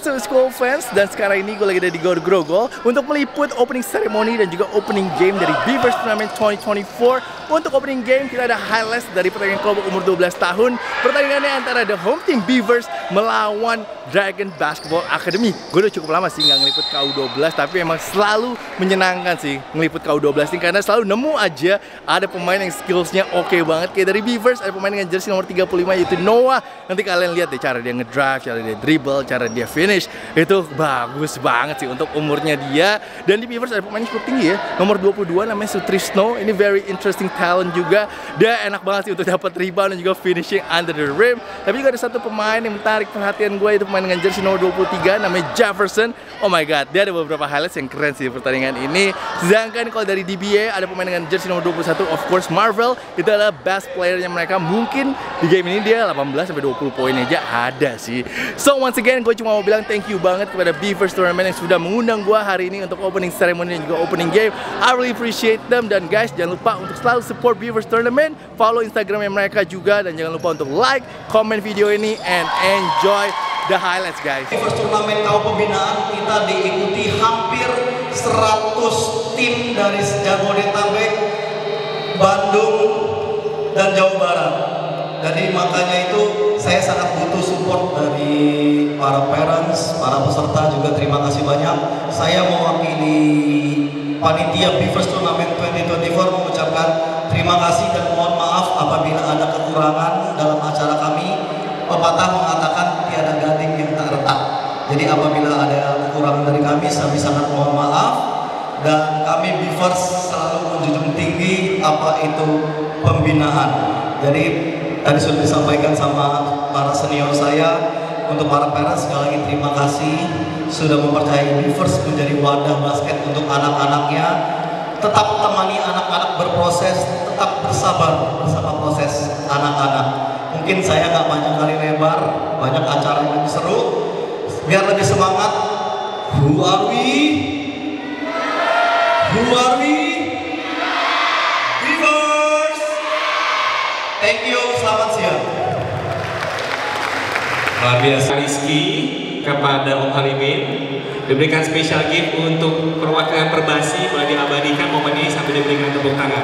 what's up school fans? Dan sekarang ini gue lagi ada di Gor Grogol untuk meliput opening ceremony dan juga opening game dari Beavers Tournament 2024. Untuk opening game kita ada highlights dari pertandingan kelompok umur 12 tahun. Pertandingannya antara the home team Beavers melawan Dragon Basketball Academy. Gue udah cukup lama sih nggak ngeliput KU12, tapi emang selalu menyenangkan sih ngeliput KU12 ini karena selalu nemu aja ada pemain yang skillsnya oke banget. Kayak dari Beavers ada pemain dengan jersey nomor 35 yaitu Noah. Nanti kalian lihat deh cara dia ngedrive, cara dia dribble, cara dia finish. Itu bagus banget sih untuk umurnya dia. Dan di Beavers ada pemain cukup tinggi ya, nomor 22 namanya Sutrisno. Ini very interesting talent juga. Dia enak banget sih untuk dapat rebound dan juga finishing under the rim. Tapi juga ada satu pemain yang menarik perhatian gue, itu pemain dengan jersey nomor 23 namanya Jefferson. Oh my god, dia ada beberapa highlights yang keren sih di pertandingan ini. Sedangkan kalau dari DBA ada pemain dengan jersey nomor 21, of course Marvel. Itu adalah best playernya mereka. Mungkin di game ini dia 18-20 poin aja ada sih. So once again gue cuma mau bilang thank you banget kepada Beavers Tournament yang sudah mengundang gue hari ini untuk opening ceremony dan juga opening game. I really appreciate them. Dan guys, jangan lupa untuk selalu support Beavers Tournament, follow Instagramnya mereka juga, dan jangan lupa untuk like, comment video ini, and enjoy the highlights guys. Beavers Turnamen KU Pembinaan kita diikuti hampir 100 tim dari Jabodetabek, Bandung, dan Jawa Barat. Jadi makanya itu saya sangat butuh support dari para parents, para peserta juga. Terima kasih banyak. Saya mewakili panitia Beavers Tournament 2024 mengucapkan terima kasih dan mohon maaf apabila ada kekurangan dalam acara kami. Pepatah mengatakan tiada gading yang tak retak. Jadi apabila ada kekurangan dari kami sangat mohon maaf. Dan kami Beavers selalu menjunjung tinggi apa itu pembinaan. Jadi tadi sudah disampaikan sama para senior saya. Untuk para parents sekali lagi terima kasih sudah mempercayai Beavers menjadi wadah basket untuk anak-anaknya. Tetap temani anak-anak berproses, tetap bersabar bersama proses anak-anak. Mungkin saya nggak banyak kali lebar, banyak acara yang lebih seru. Biar lebih semangat. Who are we? Who are we? Beavers. Thank you. Selamat siang. Luar biasa Rizky kepada Om Halimin diberikan special gift untuk perwakilan Perbasi. Boleh diabadikan momen ini sambil diberikan tepuk tangan.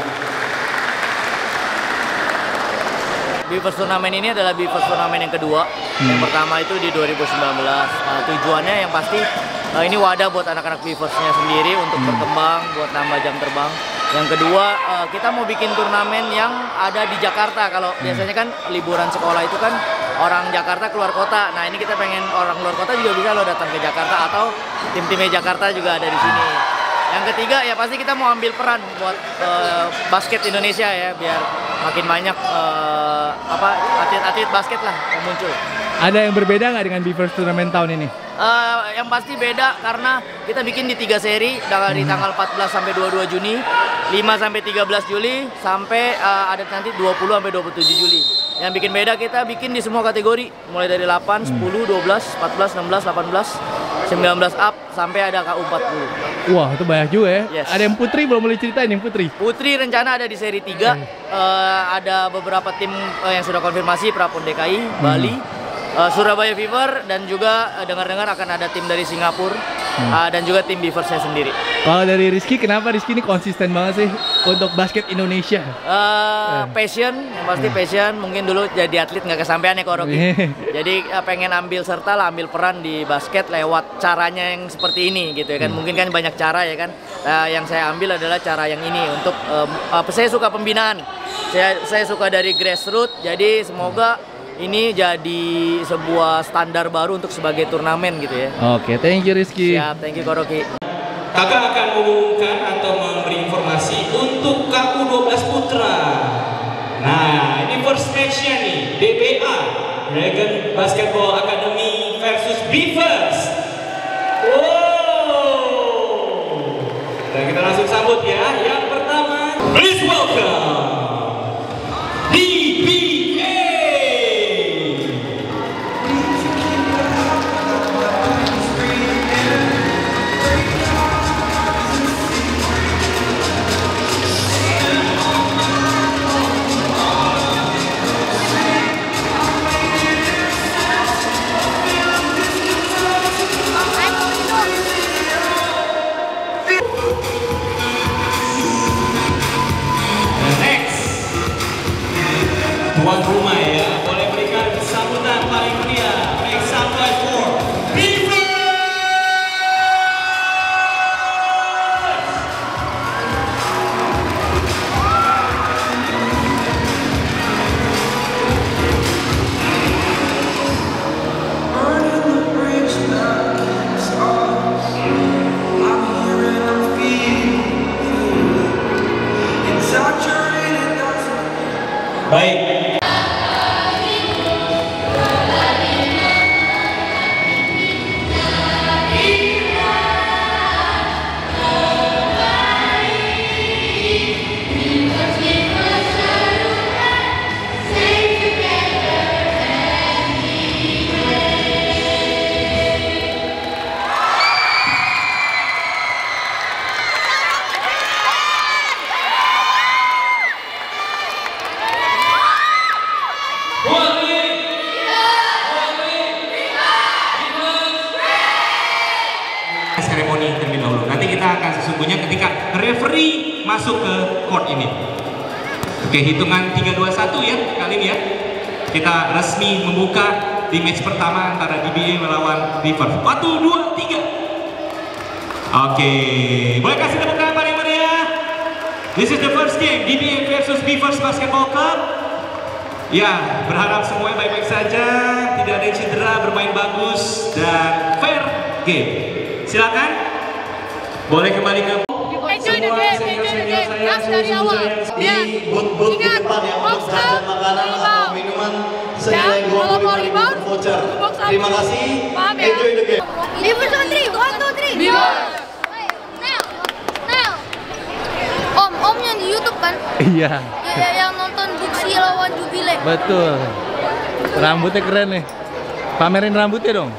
Beavers Turnamen ini adalah Beavers Turnamen yang kedua. Yang pertama itu di 2019. Tujuannya yang pasti ini wadah buat anak-anak Beavers-nya sendiri untuk berkembang, buat nambah jam terbang. Yang kedua, kita mau bikin turnamen yang ada di Jakarta. Kalau biasanya kan liburan sekolah itu kan orang Jakarta keluar kota. Nah ini kita pengen orang luar kota juga bisa lo datang ke Jakarta, atau tim-timnya Jakarta juga ada di sini. Yang ketiga ya pasti kita mau ambil peran buat basket Indonesia ya, biar makin banyak atlet-atlet basket lah yang muncul. Ada yang berbeda nggak dengan Beavers Tournament tahun ini? Yang pasti beda karena kita bikin di 3 seri dari tanggal 14 sampai 22 Juni, 5 sampai 13 Juli, sampai ada nanti 20 sampai 27 Juli. Yang bikin beda kita bikin di semua kategori, mulai dari 8, 10, 12, 14, 16, 18, 19 up sampai ada KU 40. Wah, itu banyak juga ya. Yes. Ada yang putri, belum boleh ceritain yang putri. Putri rencana ada di seri 3. Ada beberapa tim yang sudah konfirmasi, Prapon DKI, Bali, Surabaya Fever, dan juga dengar-dengar akan ada tim dari Singapura dan juga tim Beavers-nya sendiri. Kalau dari Rizky, kenapa Rizky ini konsisten banget sih untuk basket Indonesia? Passion, yang pasti passion. Mungkin dulu jadi atlet nggak kesampaian ya Koroki. Jadi pengen ambil serta lah, ambil peran di basket lewat caranya yang seperti ini gitu ya kan. Mungkin kan banyak cara ya kan. Yang saya ambil adalah cara yang ini untuk saya suka pembinaan. Saya suka dari grassroots. Jadi semoga ini jadi sebuah standar baru untuk sebagai turnamen gitu ya. Oke, thank you Rizky. Siap, thank you Koroki. Kakak akan mengumumkan atau memberi informasi untuk KU12 Putra. Nah, ini first match-nya nih, DBA, Dragon Basketball Academy versus Beavers. Wow. Dan kita langsung sambut ya. Yang pertama, please welcome DBA. Tuan rumah ya, boleh berikan sambutan paling meriah. Make some noise for Beavers. Baik. Seremoni terlebih dahulu. Nanti kita akan sesungguhnya ketika referee masuk ke court ini. Oke, hitungan 3, 2, 1 ya kali ini ya. Kita resmi membuka di match pertama antara DBA melawan Beavers. 1, 2, 3. Oke, boleh kasih tepuk tangan paling meriah. This is the first game, DBA versus Beavers Basketball Club. Ya, berharap semuanya baik-baik saja, tidak ada yang cedera, bermain bagus dan fair game. Silakan, boleh kembali ke enjoy the game, gas dari awal. Di booth-booth di depan ya untuk jajan makanan atau minuman senilai 25.000 per voucher. Terima kasih. Enjoy the game. Beavers on 3, 1, 2, 3. Beavers. Om yang di YouTube kan? Iya. Ya, yang nonton Buksi lawan Jubile. Betul. Rambutnya keren nih. Pamerin rambutnya dong.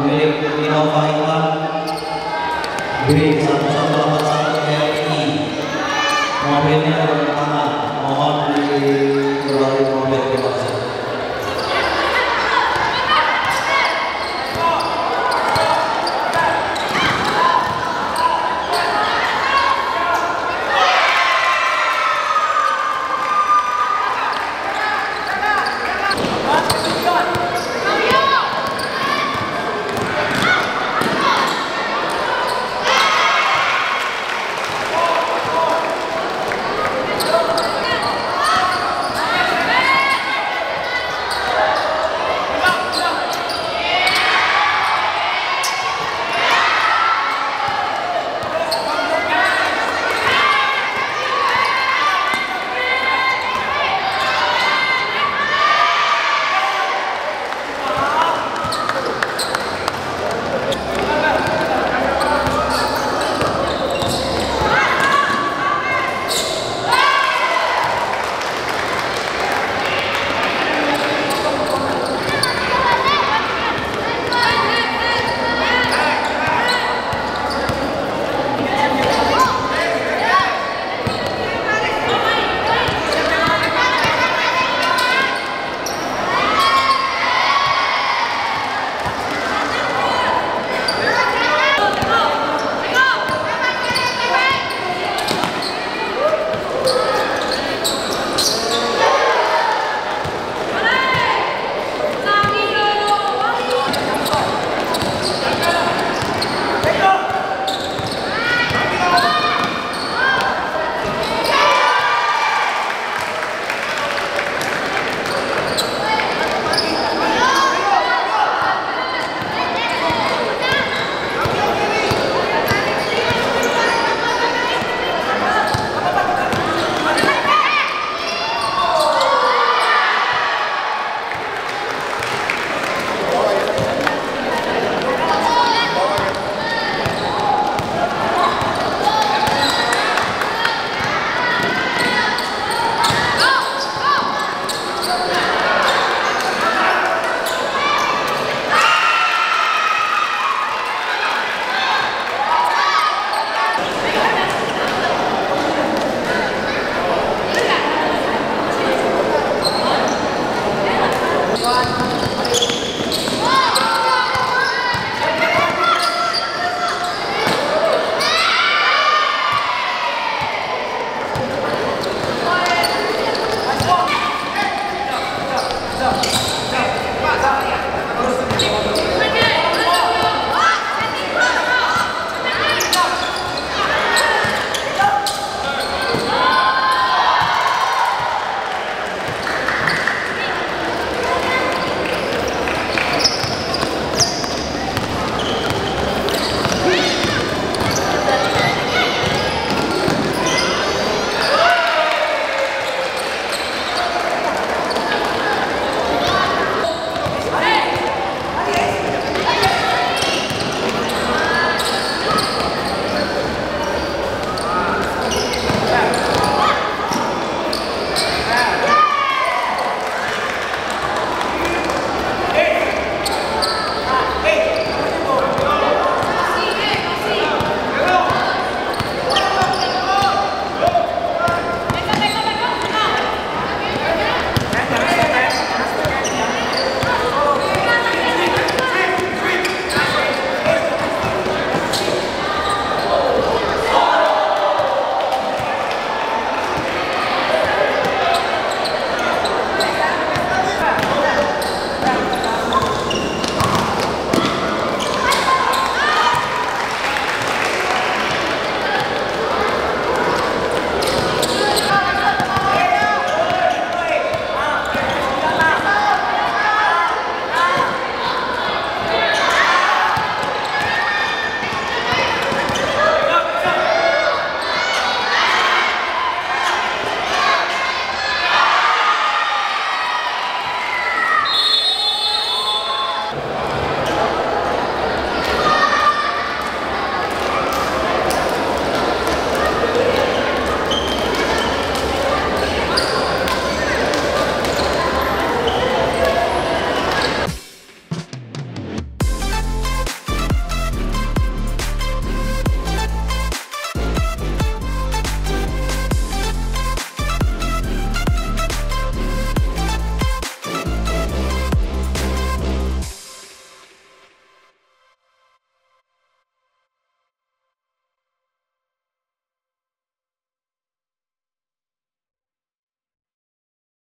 milik Innova Iman B1181 RI. Mobilnya ada tangan, mohon dibalik mobil di bawah.